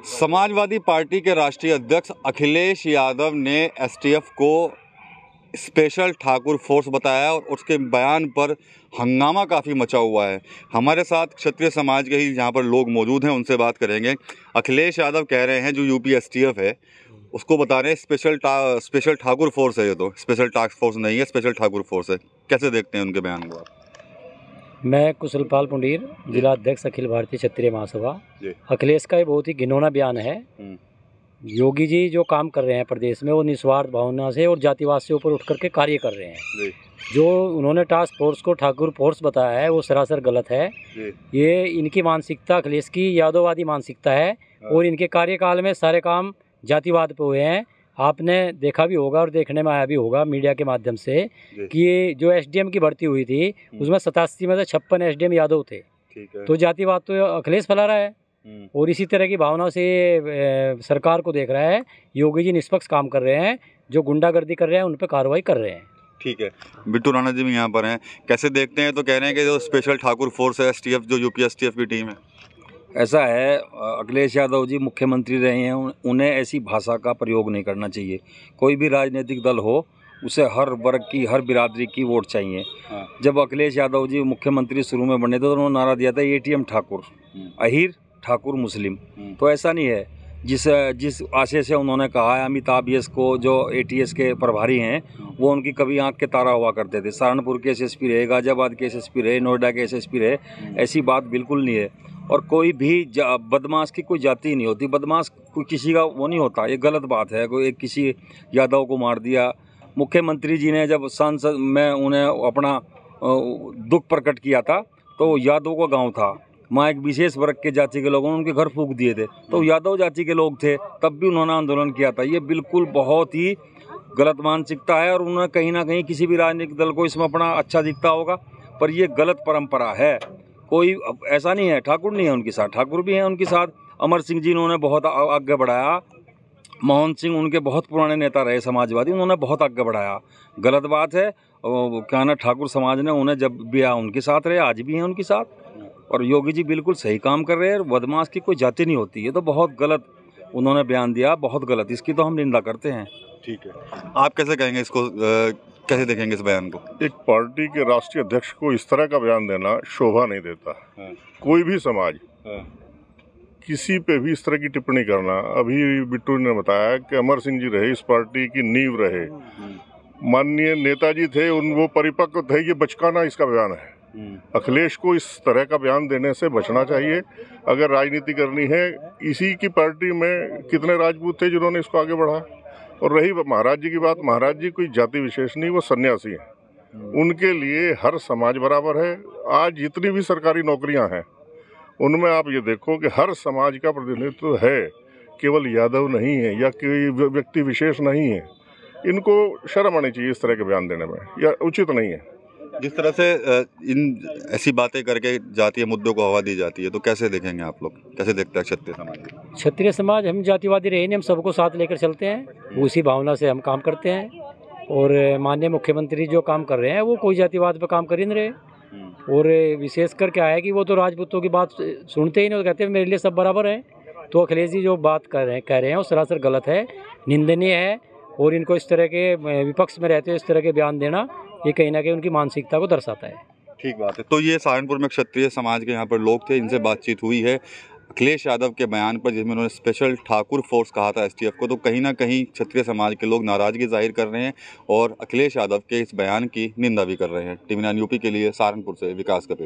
Samajwadi party के राष्ट्रीय अध्यक्ष अखिलेश यादव ने एसटीएफ को स्पेशल ठाकुर फोर्स बताया और उसके बयान पर हंगामा काफ़ी मचा हुआ है। हमारे साथ क्षत्रिय समाज के ही यहाँ पर लोग मौजूद हैं, उनसे बात करेंगे। अखिलेश यादव कह रहे हैं जो यूपी एसटीएफ है उसको बता रहे हैं स्पेशल ठाकुर फोर्स है, ये तो स्पेशल टास्क फोर्स नहीं है, स्पेशल ठाकुर फोर्स है। कैसे देखते हैं उनके बयान को आप? मैं कुशलपाल पुंडीर, जिला अध्यक्ष अखिल भारतीय क्षत्रिय महासभा। अखिलेश का ये बहुत ही घिनौना बयान है। योगी जी जो काम कर रहे हैं प्रदेश में वो निस्वार्थ भावना से और जातिवाद से ऊपर उठ करके कार्य कर रहे हैं। जो उन्होंने टास्क फोर्स को ठाकुर फोर्स बताया है वो सरासर गलत है। ये इनकी मानसिकता, अखिलेश की यादववादी मानसिकता है और इनके कार्यकाल में सारे काम जातिवाद पे हुए हैं। आपने देखा भी होगा और देखने में आया भी होगा मीडिया के माध्यम से कि ये जो एसडीएम की भर्ती हुई थी उसमें 87 में से 56 एसडीएम यादव थे। तो जातिवाद तो अखिलेश फैला रहा है और इसी तरह की भावना से सरकार को देख रहा है। योगी जी निष्पक्ष काम कर रहे हैं, जो गुंडागर्दी कर रहे हैं उन पर कार्रवाई कर रहे हैं। ठीक है, बिट्टू राणा जी भी यहाँ पर हैं, कैसे देखते हैं? तो कह रहे हैं कि जो स्पेशल ठाकुर फोर्स है एसटीएफ, जो यूपी एसटीएफ की टीम है, ऐसा है। अखिलेश यादव जी मुख्यमंत्री रहे हैं, उन्हें ऐसी भाषा का प्रयोग नहीं करना चाहिए। कोई भी राजनीतिक दल हो उसे हर वर्ग की, हर बिरादरी की वोट चाहिए। जब अखिलेश यादव जी मुख्यमंत्री शुरू में बने थे तो उन्होंने नारा दिया था एटीएम ठाकुर, अहीर ठाकुर मुस्लिम। तो ऐसा नहीं है। जिस आशय से उन्होंने कहा है, अमिताभ यस को जो एटीएस के प्रभारी हैं वो उनकी कभी आंख के तारा हुआ करते थे। सहारनपुर के एसएसपी रहे, गाजियाबाद के एसएसपी रहे, नोएडा के एसएसपी रहे, ऐसी बात बिल्कुल नहीं है। और कोई भी बदमाश की कोई जाति नहीं होती, बदमाश कोई किसी का वो नहीं होता, ये गलत बात है। कोई एक किसी यादव को मार दिया। मुख्यमंत्री जी ने जब सांसद में उन्हें अपना दुख प्रकट किया था तो यादव का गांव था, वहाँ एक विशेष वर्ग के जाति के लोगों ने उनके घर फूंक दिए थे, तो यादव जाति के लोग थे, तब भी उन्होंने आंदोलन किया था। ये बिल्कुल बहुत ही गलत मानसिकता है और उन्होंने कहीं ना कहीं किसी भी राजनीतिक दल को इसमें अपना अच्छा दिखता होगा, पर ये गलत परंपरा है। कोई ऐसा नहीं है, ठाकुर नहीं है उनके साथ, ठाकुर भी हैं उनके साथ। अमर सिंह जी उन्होंने बहुत आगे बढ़ाया। मोहन सिंह उनके बहुत पुराने नेता रहे समाजवादी, उन्होंने बहुत आगे बढ़ाया। गलत बात है। क्या ना, ठाकुर समाज ने उन्हें जब भी उनके साथ रहे, आज भी हैं उनके साथ। और योगी जी बिल्कुल सही काम कर रहे हैं। बदमाश की कोई जाति नहीं होती। ये तो बहुत गलत उन्होंने बयान दिया, बहुत गलत। इसकी तो हम निंदा करते हैं। ठीक है, आप कैसे कहेंगे इसको, कैसे देखेंगे इस बयान को? एक पार्टी के राष्ट्रीय अध्यक्ष को इस तरह का बयान देना शोभा नहीं देता। कोई भी समाज किसी पे भी इस तरह की टिप्पणी करना। अभी बिट्टू ने बताया कि अमर सिंह जी रहे, इस पार्टी की नींव रहे, माननीय नेताजी थे, वो परिपक्व थे। ये बचकाना इसका बयान है। अखिलेश को इस तरह का बयान देने से बचना चाहिए। अगर राजनीति करनी है, इसी की पार्टी में कितने राजपूत थे जिन्होंने इसको आगे बढ़ाया। और रही महाराज जी की बात, महाराज जी कोई जाति विशेष नहीं, वो सन्यासी हैं। उनके लिए हर समाज बराबर है। आज जितनी भी सरकारी नौकरियां हैं उनमें आप ये देखो कि हर समाज का प्रतिनिधित्व है, केवल यादव नहीं है या कोई व्यक्ति विशेष नहीं है। इनको शर्म आनी चाहिए इस तरह के बयान देने में, या उचित नहीं है। जिस तरह से इन ऐसी बातें करके जातीय मुद्दों को हवा दी जाती है, तो कैसे देखेंगे आप लोग, कैसे देखते हैं क्षत्रिय समाज? क्षत्रिय समाज हम जातिवादी रहे नहीं, हम सबको साथ लेकर चलते हैं, उसी भावना से हम काम करते हैं। और माननीय मुख्यमंत्री जो काम कर रहे हैं वो कोई जातिवाद पर काम कर ही नहीं रहे। और विशेषकर क्या है कि वो तो राजपूतों की बात सुनते ही नहीं, तो कहते हैं मेरे लिए सब बराबर हैं। तो अखिलेश जी जो बात कह रहे हैं वो सरासर गलत है, निंदनीय है। और इनको इस तरह के विपक्ष में रहते हुए इस तरह के बयान देना, ये कहीं ना कहीं उनकी मानसिकता को दर्शाता है। ठीक बात है। तो ये सहारनपुर में क्षत्रिय समाज के यहाँ पर लोग थे, इनसे बातचीत हुई है अखिलेश यादव के बयान पर, जिसमें उन्होंने स्पेशल ठाकुर फोर्स कहा था एसटीएफ को। तो कहीं ना कहीं क्षत्रिय समाज के लोग नाराजगी जाहिर कर रहे हैं और अखिलेश यादव के इस बयान की निंदा भी कर रहे हैं। टीवी 9 यूपी के लिए सहारनपुर से विकास कपिल।